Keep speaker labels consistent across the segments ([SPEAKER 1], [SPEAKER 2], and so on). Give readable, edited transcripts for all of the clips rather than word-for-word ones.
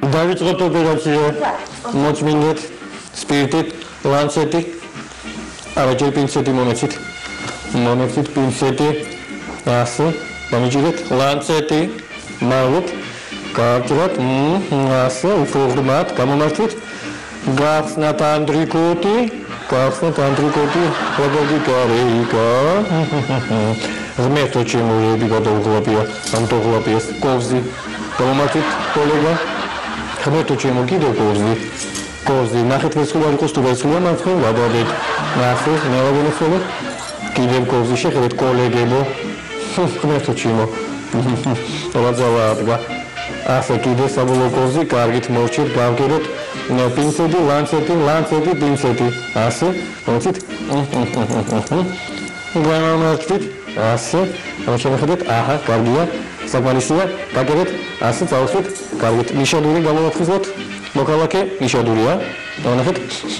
[SPEAKER 1] დავიწყოთ ოპერაცია. მოწმინდეთ სპირტით, ლანცეტი. არა, ჯერ პინცეტი მომეცით. მომეცით პინცეტი. ასე, მომიჯერეთ ლანცეტი. მალოთ გააჭრათ, ასე, უფრო ღრმად გამომართვით. გახსნათ ანდრიკოტი. როგორი გარეკა. ღმერთო ჩემოები გადაუღლაპია, ამტოღლაპიას კოვზი. გამომართვით კოლეგა. ღმერთო ჩემო კიდევ კოვზი. ნახეთ ვესხულა იყოს თუ ვესხულა მარცხო ვაბადეთ. ნახეთ, ნელაგონესობა. კიდევ კოვზი შეხედეთ კოლეგებო. ღმერთო ჩემო. დავაძავადგა. ასე კიდე საბოლოო კოვზი, კარგით მოვჭირ, გავგეროთ. პინცეტი, ლანცეტი, პინცეტი. ასე, მომცით. გამომართვით, ასე. შემოხედეთ, აჰა, კარგია. საკმარისია, გაგერეთ, ასე წავსვით, კარგით. ნიშადური გამოვათხიზოთ. მოკალაკე, ნიშადურია. ნახეთ.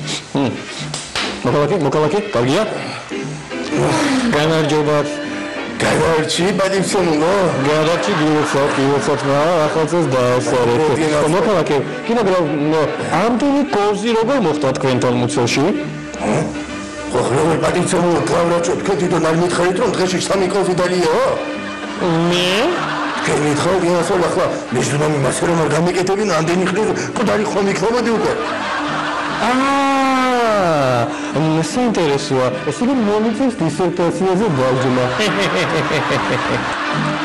[SPEAKER 1] მოკალაკე, კარგია. გამარჯობათ.
[SPEAKER 2] გაიარჩი ბადიმსონო
[SPEAKER 1] გაიარჩი გილოცოთ ახალწელს დაასწორეთ მოკალაკე კინოგრაფ ამდენი კორზი როგორ მოხდა თქვენთან მუცელში
[SPEAKER 2] ხო როგორ ბადიმსონო კლავრაჭო თქვენი და არ მითხარით რომ დღეში 3 კოვი დალიო
[SPEAKER 1] მე
[SPEAKER 2] თქვენი ხო გინასოლა ხო მისდომი მასე რომ არ გამიკეთებინ ამდენი ხრი ყდარი ხომ იქნებოდი უკვე
[SPEAKER 1] საინტერესოა. ეს იგი მომიწევს დისერტაციაზე ბავშვმა.